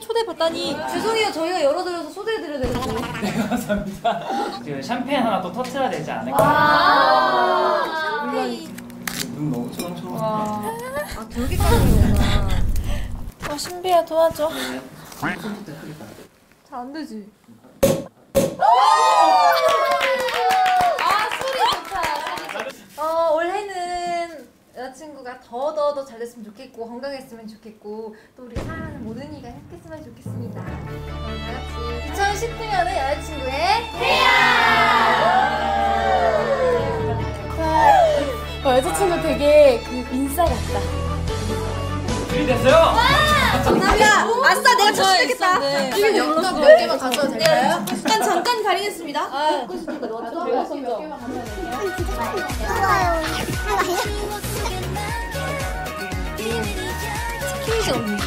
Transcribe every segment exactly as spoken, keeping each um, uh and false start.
초대받다니. 죄송해요. 저희가 열어드려서 초대해드려야 되는데. 네, 감사합니다. 그 샴페인 하나 또 터트려야 되지 않을까? 아, 샴페인. 눈 너무 초롱초롱. 아, 돌기까지구나. 어, 신비야 도와줘. 네. 잘 안 되지. 아, 소리 좋다. 어, 올해는 여자친구가 더 더 더 잘 됐으면 좋겠고 건강했으면 좋겠고 또 우리 사랑하는 모든 이가 행복했으면 좋겠습니다. 우리 다 같이 이천십구 년은 여자친구의 해야! 어, 여자친구 되게 그 인싸 같다. 준비됐어요? 정답이야! 아싸! 내가 자신있겠다! 이게 영감 몇 개만 가져도 될까요? 일단 잠깐 가리겠습니다. 아, 먹고 싶으니까 너도 내가 먼저. 스키즈 언니.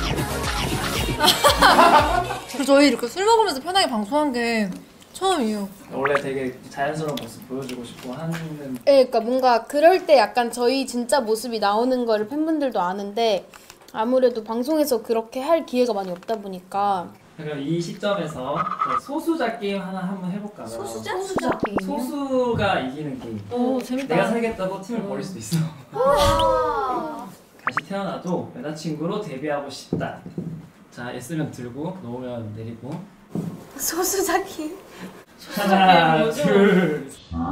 저희 이렇게 술 먹으면서 편하게 방송한 게 처음이에요. 원래 되게 자연스러운 모습 보여주고 싶고 하는. 네, 그러니까 뭔가 그럴 때 약간 저희 진짜 모습이 나오는 거를 팬분들도 아는데 아무래도 방송에서 그렇게 할 기회가 많이 없다 보니까. 그럼 이 시점에서 소수자 게임 하나 한번 해볼까요? 소수자? 소수자 게임. 소수가 이기는 게임. 오, 재밌다. 내가 살겠다고 팀을 버릴 수도 있어. 아. 다시 태어나도 여자친구로 데뷔하고 싶다. 자, S면 들고 놓으면 내리고. 소수자 게임. 하나, 둘,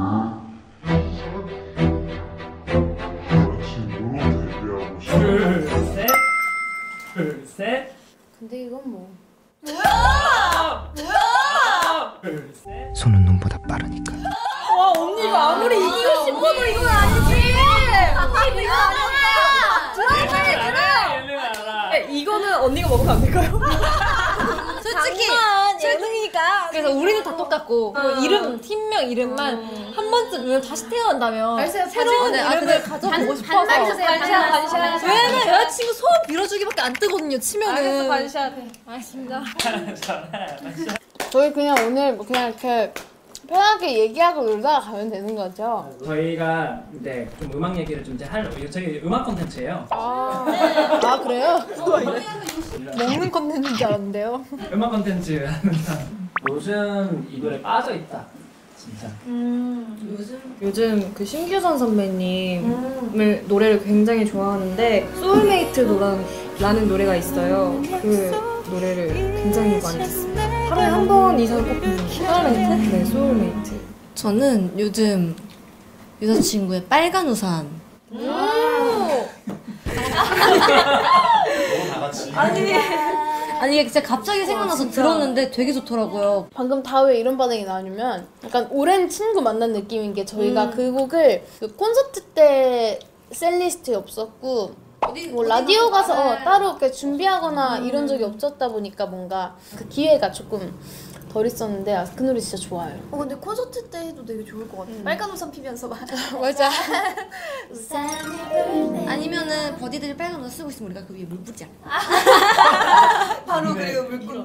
둘, 셋, 둘, 셋. 근데 이건 뭐. 뭐야? 뭐야? 둘, 셋. 손은 눈보다 빠르니까. 와, 언니가 아무리 이기고 싶어도 이건 아니지. 언니 이거 아니야. 얘는 알아, 얘는 알아. 이거는 언니가 먹으면 안 될까요? 솔직히 예능이니까. 그래서 우리는 다 똑같고 뭐 이름 팀명 이름만 한 번쯤 이면 다시 태어난다면 새로운 이름을 가져보고 싶어서 반샷, 반샷. 왜냐면 여자친구 소원 빌어주기밖에 안 뜨거든요 치면은. 알겠어, 반샷 해. 알겠습니다. 저희 그냥 오늘 뭐 그냥 이렇게 편하게 얘기하고 놀다가 가면 되는 거죠? 저희가 이제 좀 음악 얘기를 좀 이제 할 저희 음악 콘텐츠예요. 아, 아 그래요? 먹는 컨텐츠인 줄 알았는데요. 음악 콘텐츠 하는 사람. 요즘 이 노래 빠져 있다. 진짜. 음, 요즘 요즘 그 신규선 선배님을 노래를 굉장히 좋아하는데 소울메이트라는 노래가 있어요. 그 노래를 굉장히 많이 듣습니다. 하루에 한 번 이상 꼭 듣는 소울메이트? 네, 소울메이트. 저는 요즘 여자친구의 빨간 우산. 아니 아니 이게 진짜 갑자기 생각나서 아, 들었는데 되게 좋더라고요. 방금 다 왜 이런 반응이 나오냐면 약간 오랜 친구 만난 느낌인 게 저희가 음. 그 곡을 그 콘서트 때 셀리스트에 없었고 어디, 뭐 어디 라디오 가서 어, 네. 따로 이렇게 준비하거나 음. 이런 적이 없었다 보니까 뭔가 그 기회가 조금 덜 있었는데 아, 그 노래 진짜 좋아요. 어 근데 콘서트 때 해도 되게 좋을 것 같아. 음. 빨간 우산 피면서 막. 맞아. 아니면은 버디들이 빨간 우산 쓰고 있으면 우리가 그 위에 물 뿌리자. 바로 그리고 물고.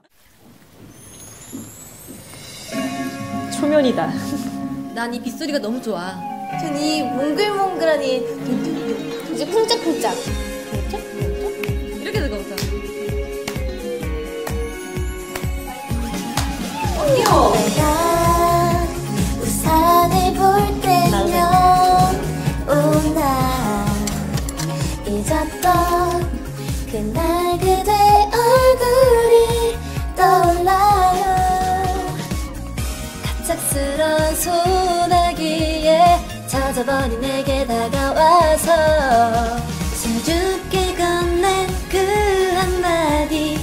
초면이다. 난 이 빗소리가 너무 좋아. 전 이 몽글몽글한 이 이제 쿵짝쿵짝. 이렇게 들어가 내가 우산을 볼 때면 오나 잊었던 그날 그대 얼굴이 떠올라요. 갑작스런 소나기에 젖어버린 내게 다가와서 수줍게 건넨 그 한마디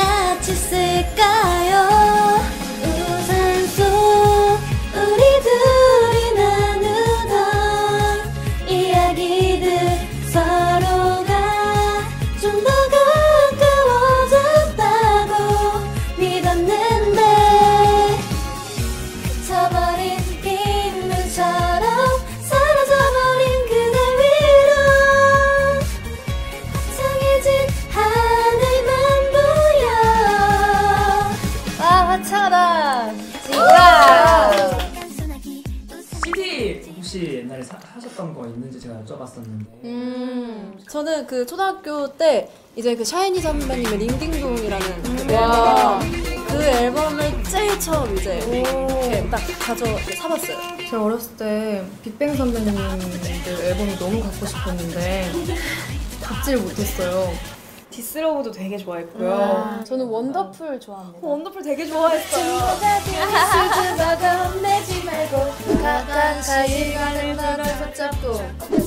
같았을까요? 우산 속 우리 둘이 나누던 이야기들 서로가 좀 더 가까워졌다고 믿었는데 그쳐버린 빗물처럼 사라져버린 그날 위로 화창해진 하늘만 보여. 아 화창하다. 씨디 혹시 옛날에 사, 하셨던 거 있는지 제가 여쭤봤었는데. 음, 저는 그 초등학교 때 이제 그 샤이니 선배님의 링딩동이라는 그 와. 그 앨범을 제일 처음 이제 이렇게 딱 가져 사봤어요. 제가 어렸을 때 빅뱅 선배님들 앨범이 너무 갖고 싶었는데 갖지를 못했어요. 디스러브도 되게 좋아했고요. 아, 저는 원더풀 좋아합니다. 원더풀 되게 좋아했어요. 수줍어도 내지 말고 가까이 가는 너를 붙잡고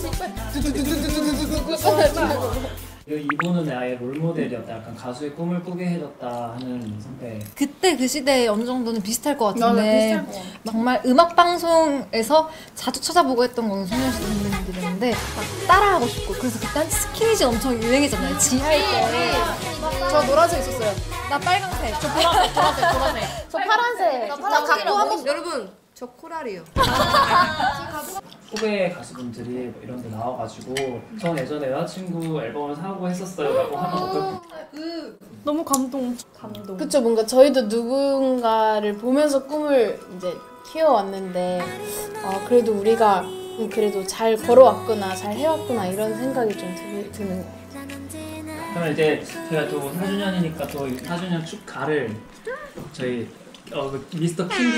이분은 아예 롤모델이었다. 약간 가수의 꿈을 꾸게 해줬다 하는 선배. 그때 그 시대에 어느 정도는 비슷할 것 맞아, 같은데 비슷할 것 같아. 정말 음악 방송에서 자주 찾아보고 했던 거는 소녀시대 선배님들이었는데 막 따라하고 싶고 그래서 그때 한때 스키니진 엄청 유행했잖아요. 지할 때. 저 노란색 있었어요. 나 빨강색. 저 보라색, 보라색, 보라색. 저 파란색. 나 갖고 한번 여러분 저 코랄이요. 후배 가수분들이 뭐 이런 데 나와가지고 전 예전에 여자친구 앨범을 사고 했었어요 라고 하면 어떨까? 너무 감동. 감동. 그쵸, 뭔가 저희도 누군가를 보면서 꿈을 이제 키워왔는데 어, 그래도 우리가 그래도 잘 걸어왔구나, 잘 해왔구나 이런 생각이 좀 드, 드는 것 같아요. 그러면 이제 저희가 또 사 주년이니까 또 사 주년 축가를 저희 어, 그 미스터 킹기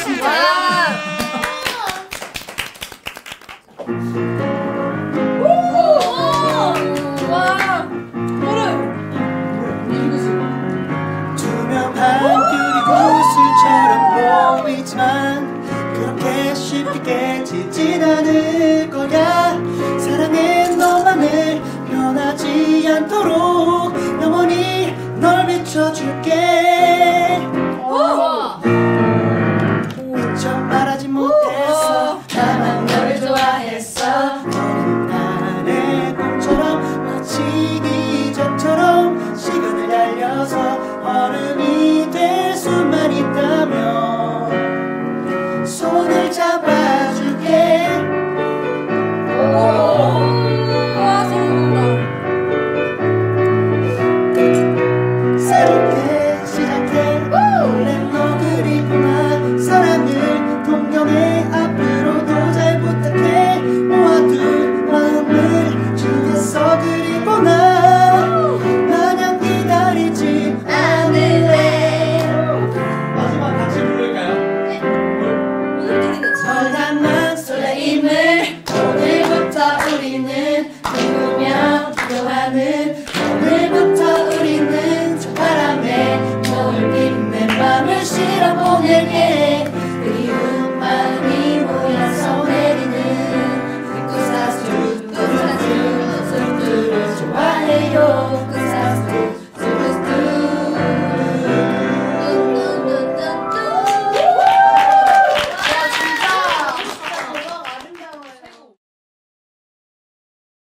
투명한 유리 구슬처럼 보이지만 그렇게 쉽게 깨지진 않을 거야. 사랑해 너만을 변하지 않도록 영원히 널 비춰줄게. 미처 말하지 못했어. 나만 널 좋아했어. 어린 날의 꿈처럼 마치 기적처럼 시간을 달려서 얼음이 될 수만 있다면 손을 잡아줄게. 새롭게 시작해. 원래 너 그리구나. 사랑을 동경해. 앞으로도 잘 부탁해. 모아둔 마음을 주겠어. 그리고 나 마냥 기다리지 않을래. 마지막 같이 부를까요? 설렘만 설레임을 오늘부터 우리는 누구며 기도하는 오늘부터 우리는 저 바람에 너를 비는 내 맘을 실어 보낼게.